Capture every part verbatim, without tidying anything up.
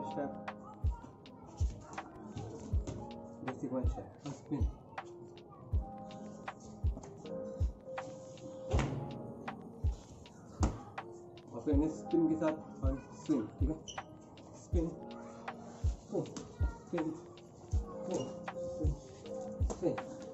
step, basic one step, and spin. और फिर spin के साथ और स्विंग, ठीक है, spin, four, spin, four, spin,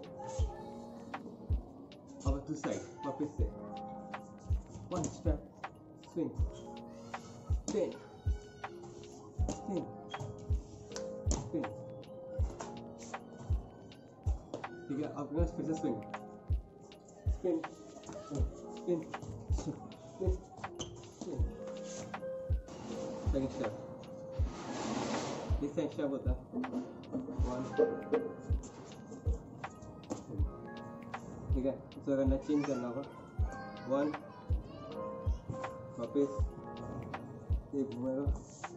और टू साइड, वापस से, one step, swing, spin, spin, spin, ठीक है, अब फिर से swing, spin, spin, spin, second step, ये सेकंड स्टेप होता है, वन, ठीक है, इसको अगर चेंज करना होगा, वन, वापस ये घूमेगा,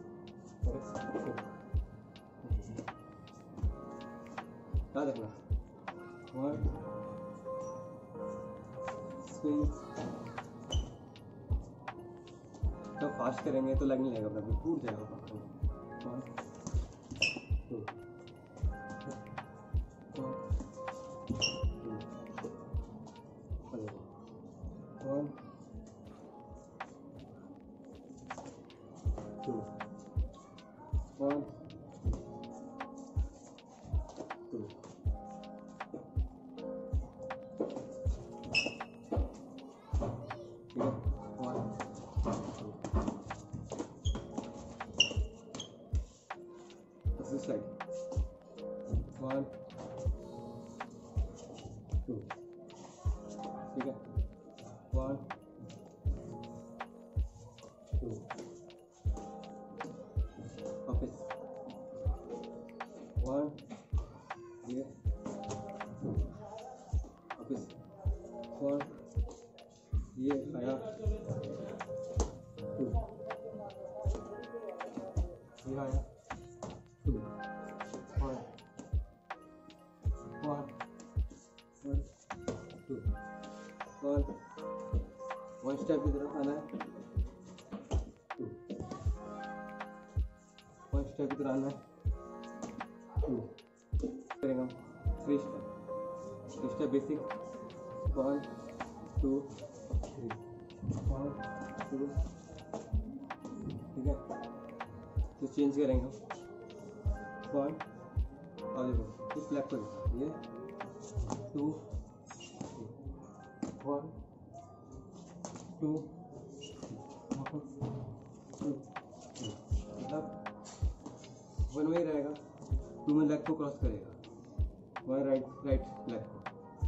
क्या देखना, वन, स्विंग, तो फास्ट करेंगे तो लग नहीं लगेगा, अपना टूट जाएगा, one, two, one, two, one, two, side, one, two, ठीक है, one, two, वापस, one, ये, वापस, one, ये आया, two, ये आया, two, one, one, one, two, one, one step की तरफ आना है, two, one step की तरफ आना है, two, करेंगे हम three step, three step basic, one, two, three, one, two, ठीक है, तो चेंज करेंगे हम, वन, और देखो इस फ्लैग को ये टू, वन, टू, टू, मतलब वन में ही रहेगा, टू में लेग को क्रॉस करेगा, वन राइट राइट लेग को,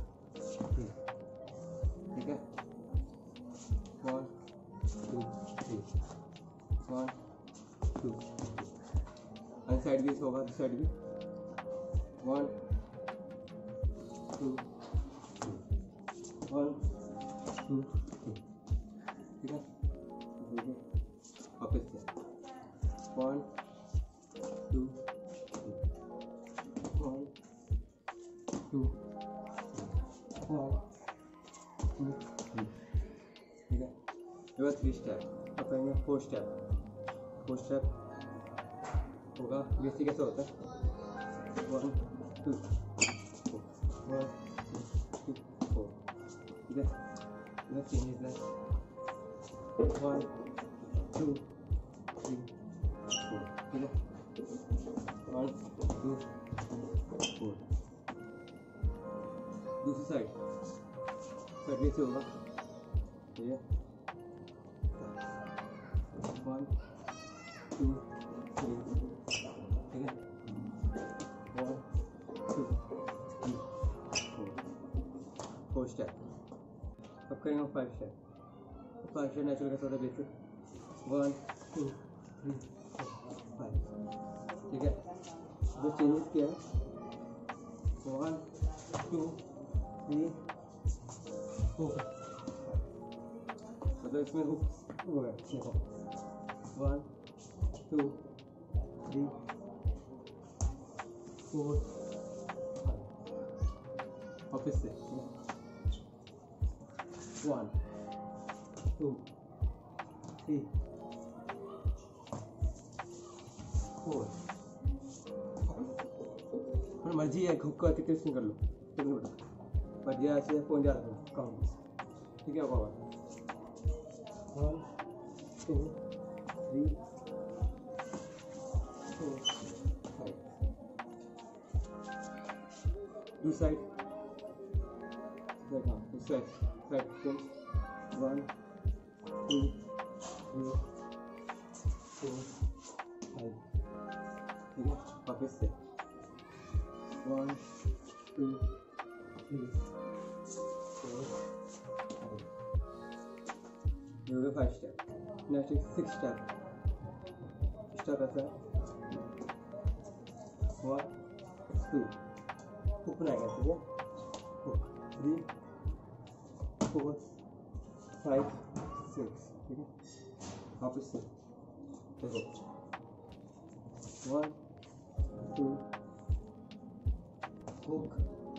ठीक है, one, two, three, one, two, side भी होगा, साइड भी, वन, टू, वन, टू, ठीक है, वापस से, one, two, one, two, one, two, ठीक है, ये बात थ्री स्टेप, अब करेंगे फोर स्टेप, फोर स्टेप होगा, बेसिक कैसे होता है, one, two, four, one, two, four, ठीक है, इधर चेंजेस है, वन, टू, थ्री, फोर, ठीक है, वन, टू, फोर, दूसरी साइड, साइड कैसे होगा, ये वन, टू, थ्री, ठीक है, one, two, three, four, four step, अब करेंगे five step, five step natural कैसे होता है, basic, one, two, three, four, five, ठीक है, जो चेंजेस किया है, वन, टू, थ्री, फोर, मतलब इसमें हुक हो गया, देखो, one, two, three, four, five, वापस से, one, two, three, four, four. पर मर्जी है हुक का कितने स्पिन कर लो, कुछ नहीं पता, पर ये ऐसे पहुंच जाता है काउंट। ठीक है बाबा, one two three four five. दो साइड देखा, दो side side spin, one two three four five. ठीक है, वापस से one two three four five. ये हो गया five step. Next six step. Step ऐसा है, वन टू हुक बनाएगा। ठीक है, hook three four five six. ठीक है, वापस से देखो, वन टू हुक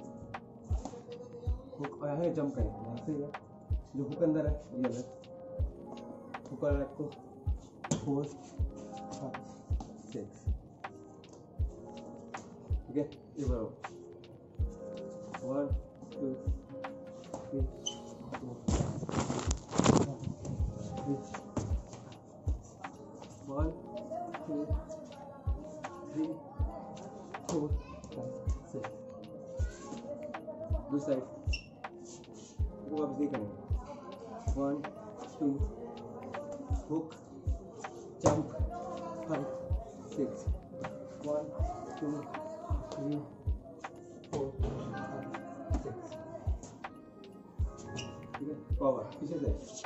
हुक आया है, जंप करें यहाँ से। है जो हुक अंदर है ये अलग, हुक अलग को फोर फाइव सिक्स। ठीक है, ये बराबर one two three four one two three four five six. दूसरी साइड को वापस ये करेंगे, one two hook jump five six, one two three four five six. ठीक है, पावर पीछे से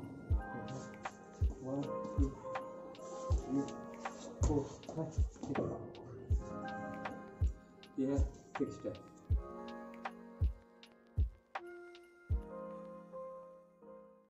one two three four five six. ये है सिक्स स्टेप।